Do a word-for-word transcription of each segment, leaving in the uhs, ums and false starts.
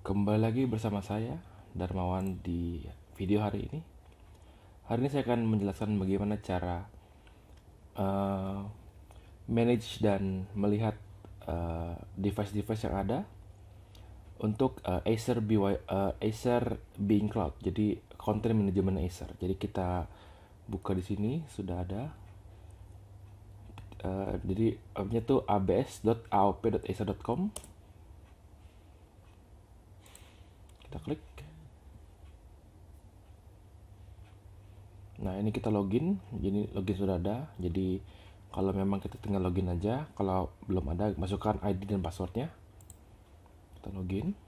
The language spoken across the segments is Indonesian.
Kembali lagi bersama saya, Darmawan, di video hari ini. Hari ini saya akan menjelaskan bagaimana cara uh, manage dan melihat uh, device-device yang ada untuk uh, Acer, B Y, uh, Acer Being Cloud. Jadi content management Acer. Jadi kita buka di sini sudah ada. Uh, jadi webnya tuh a b s dot a o p dot acer dot com. Kita klik. Nah, ini kita login. Jadi login sudah ada. Jadi kalau memang kita tinggal login aja. Kalau belum ada, masukkan I D dan passwordnya. Kita login.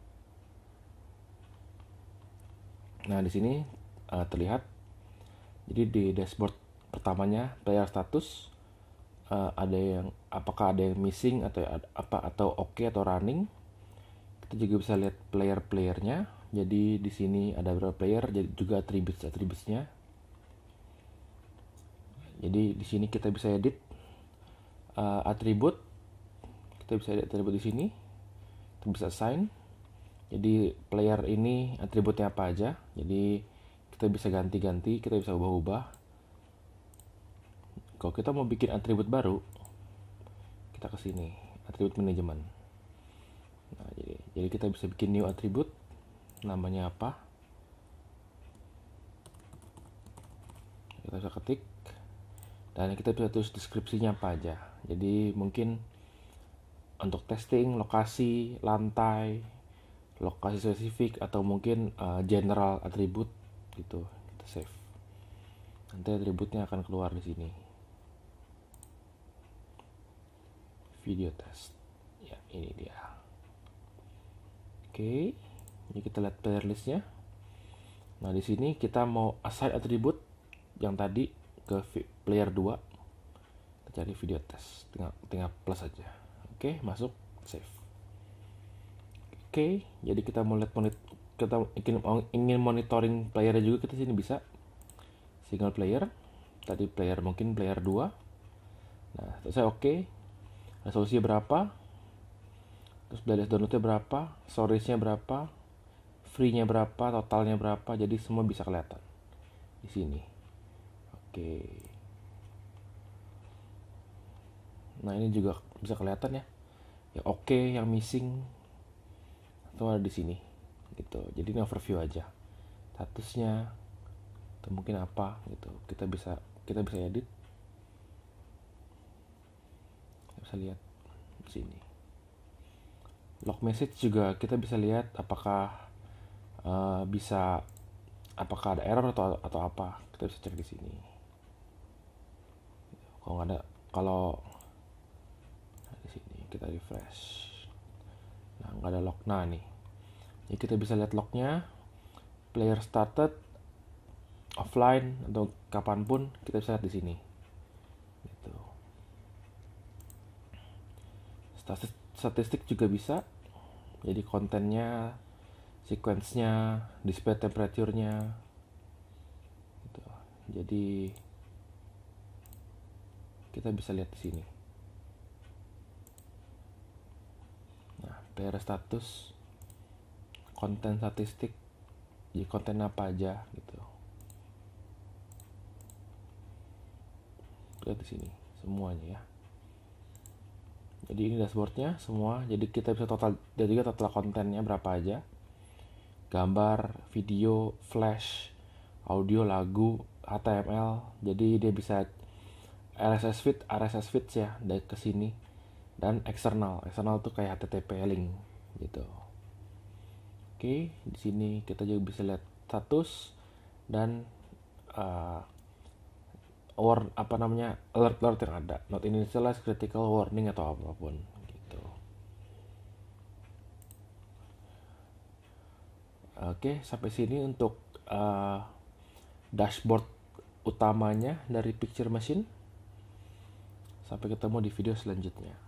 Nah, di sini uh, terlihat. Jadi di dashboard pertamanya player status uh, ada yang apakah ada yang missing atau apa atau oke okay, atau running. Kita juga bisa lihat player-playernya. Jadi di sini ada beberapa player, jadi juga attributes-attributesnya. Jadi di sini kita bisa edit uh, atribut. Kita bisa edit atribut di sini. Kita bisa assign. Jadi player ini atributnya apa aja. Jadi kita bisa ganti-ganti, kita bisa ubah-ubah. Kalau kita mau bikin atribut baru, kita ke sini, atribut manajemen. Nah, jadi, jadi kita bisa bikin new atribut. Namanya apa? Kita bisa ketik. Dan kita bisa tulis deskripsinya apa aja. Jadi mungkin untuk testing, lokasi, lantai, lokasi spesifik, atau mungkin uh, general atribut gitu. Kita save. Nanti atributnya akan keluar di sini. Video test. Ya, ini dia. Oke. Jadi kita lihat player listnya. Nah, di sini kita mau assign atribut yang tadi ke player dua. Kita cari video test, tinggal, tinggal plus aja. Oke, masuk, save. Oke, jadi kita mau lihat monit kita ingin, ingin monitoring playernya juga, kita sini bisa single player. Tadi player mungkin player dua. Nah, selesai oke. Resolusi berapa? Terus dari downloadnya berapa? Storage-nya berapa? Free-nya berapa? Totalnya berapa? Jadi semua bisa kelihatan di sini. Oke. Nah, ini juga bisa kelihatan ya. Yang oke, okay, yang missing itu ada di sini. Gitu. Jadi ini overview aja. Statusnya atau mungkin apa gitu. Kita bisa kita bisa edit. Kita bisa lihat di sini. Log message juga kita bisa lihat apakah uh, bisa apakah ada error atau atau apa. Kita bisa cek di sini. Kalau nggak ada, kalau nah, di sini kita refresh, nah nggak ada log. Nah nih, jadi kita bisa lihat lognya, player started, offline atau kapanpun kita bisa lihat di sini. Gitu. Statistik, statistik juga bisa. Jadi kontennya, sequence-nya, display temperature-nya. Gitu. Jadi kita bisa lihat di sini. Nah, player status, konten statistik, jadi konten apa aja gitu. Lihat di sini semuanya ya. Jadi ini dashboardnya semua. Jadi kita bisa total dan juga total kontennya berapa aja. Gambar, video, flash, audio, lagu, H T M L. Jadi dia bisa R S S feed, R S S feed ya dari ke sini, dan eksternal. Eksternal tuh kayak H T T P link gitu. Oke, di sini kita juga bisa lihat status dan uh, or apa namanya alert alert yang ada, not initialized, critical, warning atau apapun gitu. Oke, sampai sini untuk uh, dashboard utamanya dari Picture Machine. Sampai ketemu di video selanjutnya.